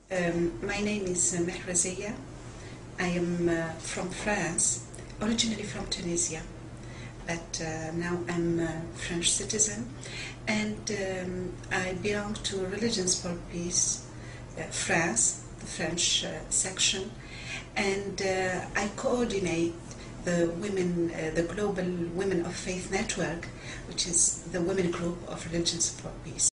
My name is Meherzia. I am from France, originally from Tunisia, but now I'm a French citizen, and I belong to Religions for Peace France, the French section, and I coordinate the women, the Global Women of Faith Network, which is the women group of Religions for Peace.